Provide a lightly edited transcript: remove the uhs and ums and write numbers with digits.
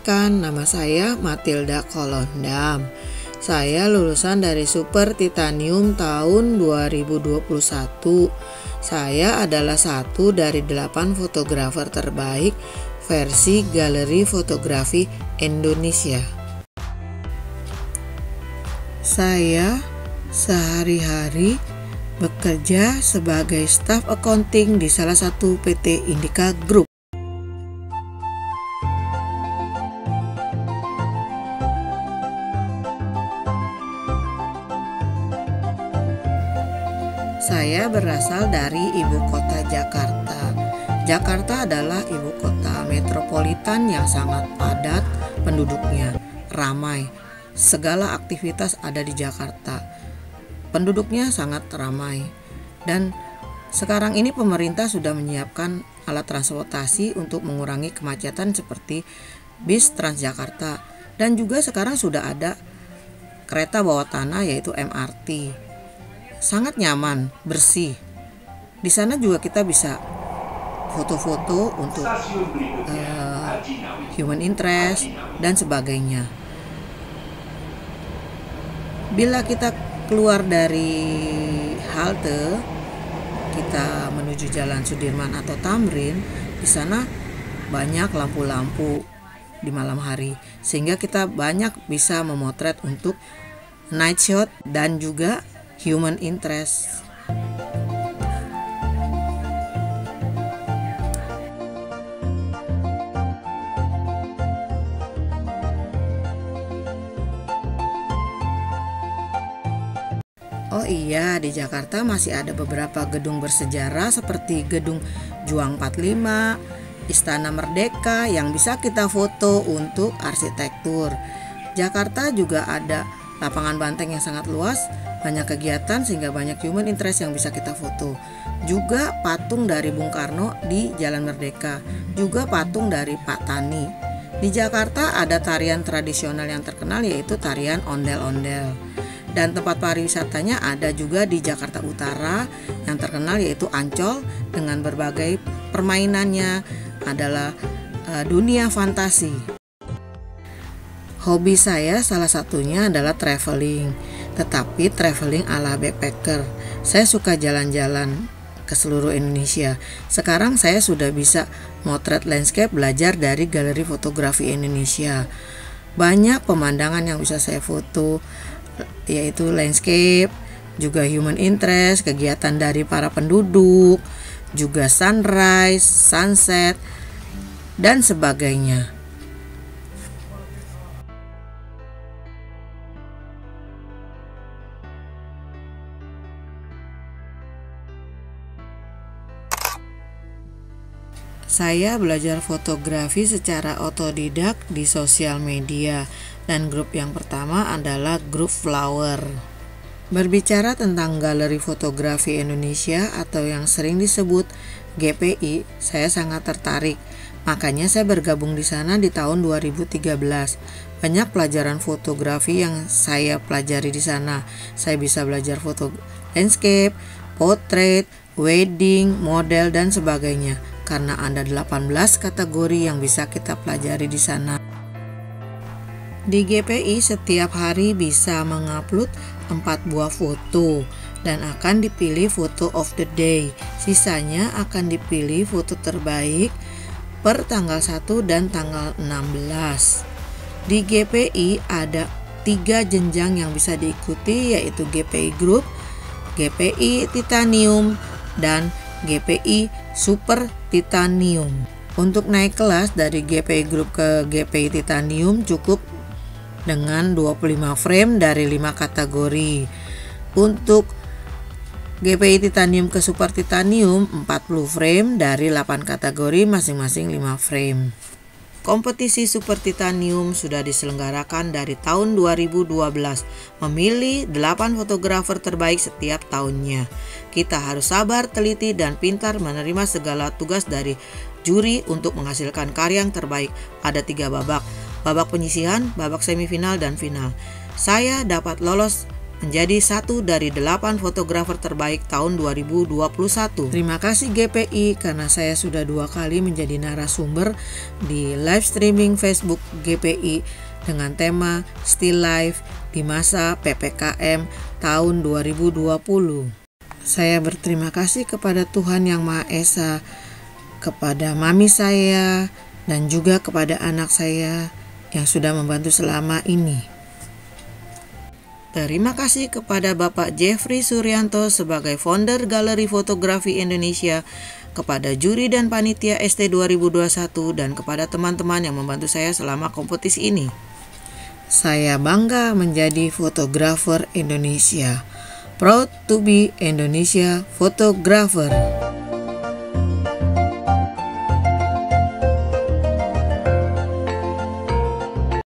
Perkenalkan, nama saya Matilda Kolondam. Saya lulusan dari Super Titanium tahun 2021. Saya adalah satu dari 8 fotografer terbaik versi Galeri Fotografi Indonesia. Saya sehari-hari bekerja sebagai staf accounting di salah satu PT Indika Group. Saya berasal dari ibu kota Jakarta. Jakarta adalah ibu kota metropolitan yang sangat padat penduduknya, ramai. Segala aktivitas ada di Jakarta. Penduduknya sangat ramai. Dan sekarang ini pemerintah sudah menyiapkan alat transportasi untuk mengurangi kemacetan seperti bis Transjakarta. Dan juga sekarang sudah ada kereta bawah tanah yaitu MRT. Sangat nyaman, bersih. Di sana juga kita bisa foto-foto untuk human interest dan sebagainya. Bila kita keluar dari halte, kita menuju Jalan Sudirman atau Tamrin, di sana banyak lampu-lampu di malam hari, sehingga kita banyak bisa memotret untuk night shot dan juga human interest. Oh iya, di Jakarta masih ada beberapa gedung bersejarah seperti Gedung Juang 45, Istana Merdeka yang bisa kita foto untuk arsitektur. Jakarta juga ada lapangan banteng yang sangat luas, banyak kegiatan sehingga banyak human interest yang bisa kita foto. Juga patung dari Bung Karno di Jalan Merdeka, juga patung dari Pak Tani. Di Jakarta ada tarian tradisional yang terkenal yaitu tarian ondel-ondel. Dan tempat pariwisatanya ada juga di Jakarta Utara yang terkenal yaitu Ancol dengan berbagai permainannya adalah dunia fantasi. Hobi saya salah satunya adalah traveling, tetapi traveling ala backpacker. Saya suka jalan-jalan ke seluruh Indonesia. Sekarang saya sudah bisa motret landscape belajar dari Galeri Fotografi Indonesia. Banyak pemandangan yang bisa saya foto, yaitu landscape, juga human interest, kegiatan dari para penduduk, juga sunrise, sunset, dan sebagainya. Saya belajar fotografi secara otodidak di sosial media, dan grup yang pertama adalah grup Flower. Berbicara tentang Galeri Fotografi Indonesia atau yang sering disebut GPI, saya sangat tertarik. Makanya saya bergabung di sana di tahun 2013. Banyak pelajaran fotografi yang saya pelajari di sana. Saya bisa belajar foto landscape, portrait, wedding, model, dan sebagainya. Karena ada 18 kategori yang bisa kita pelajari di sana. Di GPI setiap hari bisa mengupload 4 buah foto dan akan dipilih foto of the day. Sisanya akan dipilih foto terbaik per tanggal 1 dan tanggal 16. Di GPI ada 3 jenjang yang bisa diikuti, yaitu GPI Group, GPI Titanium, dan GPI Super Titanium. Untuk naik kelas dari GPI Group ke GPI Titanium cukup dengan 25 frame dari 5 kategori. Untuk GPI Titanium ke Super Titanium 40 frame dari 8 kategori, masing-masing 5 frame. Kompetisi Super Titanium sudah diselenggarakan dari tahun 2012, memilih 8 fotografer terbaik setiap tahunnya. Kita harus sabar, teliti, dan pintar menerima segala tugas dari juri untuk menghasilkan karya yang terbaik. Ada 3 babak, babak penyisihan, babak semifinal, dan final. Saya dapat lolos menjadi satu dari 8 fotografer terbaik tahun 2021. Terima kasih GPI karena saya sudah 2 kali menjadi narasumber di live streaming Facebook GPI dengan tema Still Life di masa PPKM tahun 2020. Saya berterima kasih kepada Tuhan Yang Maha Esa, kepada mami saya, dan juga kepada anak saya yang sudah membantu selama ini. Terima kasih kepada Bapak Jeffrey Suryanto sebagai founder Galeri Fotografi Indonesia, kepada juri dan panitia ST 2021, dan kepada teman-teman yang membantu saya selama kompetisi ini. Saya bangga menjadi fotografer Indonesia. Proud to be Indonesia photographer.